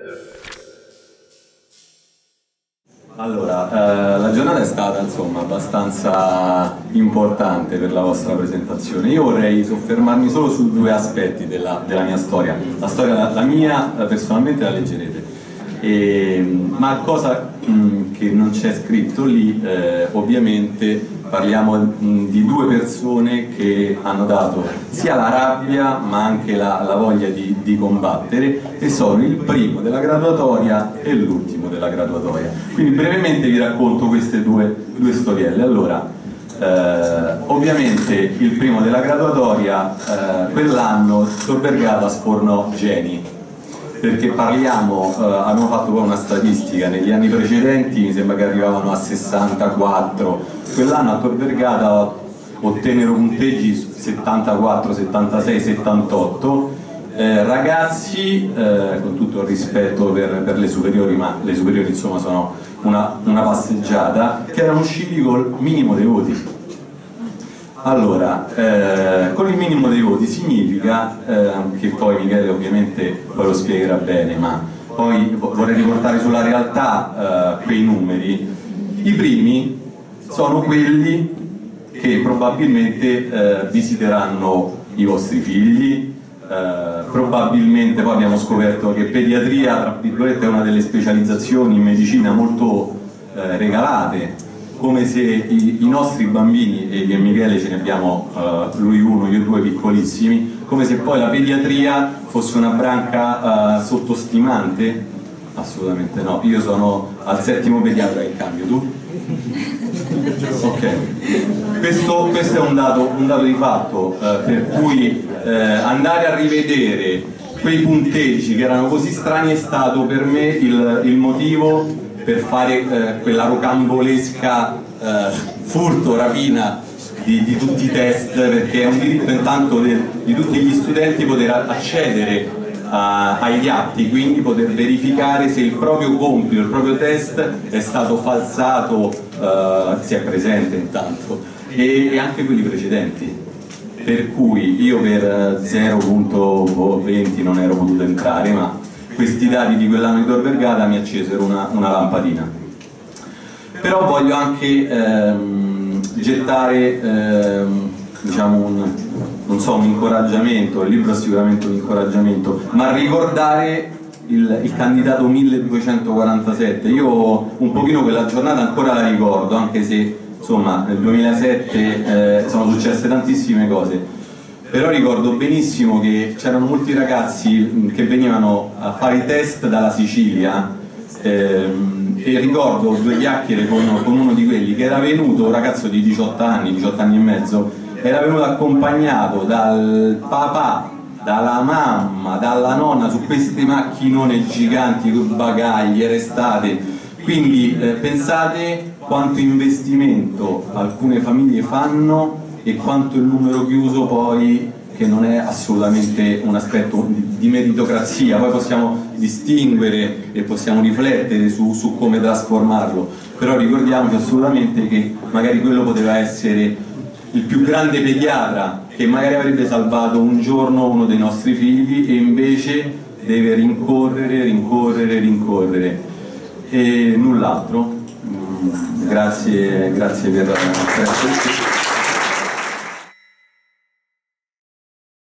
Allora, la giornata è stata insomma abbastanza importante per la vostra presentazione. Io vorrei soffermarmi solo su due aspetti della mia storia. La storia, la mia, personalmente la leggerete. Ma cosa che non c'è scritto lì, ovviamente parliamo di due persone che hanno dato sia la rabbia ma anche la voglia di combattere, e sono il primo della graduatoria e l'ultimo della graduatoria. Quindi brevemente vi racconto queste due storielle. Allora, ovviamente il primo della graduatoria, quell'anno Tor Vergata sfornò geni, perché parliamo, abbiamo fatto poi una statistica, negli anni precedenti mi sembra che arrivavano a 64, quell'anno a Tor Vergata ottennero punteggi 74, 76, 78, ragazzi, con tutto il rispetto per le superiori, ma le superiori insomma sono una passeggiata, che erano usciti col minimo dei voti. Allora, con il minimo dei voti significa, che poi Michele ovviamente poi lo spiegherà bene, ma poi vorrei riportare sulla realtà quei numeri. I primi sono quelli che probabilmente visiteranno i vostri figli, probabilmente poi abbiamo scoperto che pediatria, tra virgolette, è una delle specializzazioni in medicina molto regalate, come se i nostri bambini, e io e Michele ce ne abbiamo lui uno, io due piccolissimi, come se poi la pediatria fosse una branca sottostimante. Assolutamente no, io sono al 7° pediatra in cambio, tu? Ok, questo è un dato di fatto, per cui andare a rivedere quei punteggi che erano così strani è stato per me il motivo per fare quella rocambolesca furto, rapina di tutti i test, perché è un diritto intanto di tutti gli studenti poter accedere agli atti, quindi poter verificare se il proprio compito, il proprio test è stato falsato, si è presente intanto, e anche quelli precedenti. Per cui io per 0.20 non ero potuto entrare, ma questi dati di quell'anno di Tor Vergata mi accesero una lampadina. Però voglio anche gettare diciamo non so, un incoraggiamento, il libro è sicuramente un incoraggiamento, ma ricordare il candidato 1247. Io un pochino quella giornata ancora la ricordo, anche se insomma nel 2007 sono successe tantissime cose. Però ricordo benissimo che c'erano molti ragazzi che venivano a fare i test dalla Sicilia, e ricordo due chiacchiere con uno di quelli che era venuto, un ragazzo di 18 anni e mezzo, era venuto accompagnato dal papà, dalla mamma, dalla nonna su queste macchinone giganti con bagagli, era estate. Quindi pensate quanto investimento alcune famiglie fanno e quanto il numero chiuso poi, che non è assolutamente un aspetto di meritocrazia, poi possiamo distinguere e possiamo riflettere su come trasformarlo, però ricordiamoci assolutamente che magari quello poteva essere il più grande pediatra che magari avrebbe salvato un giorno uno dei nostri figli, e invece deve rincorrere e null'altro. Grazie per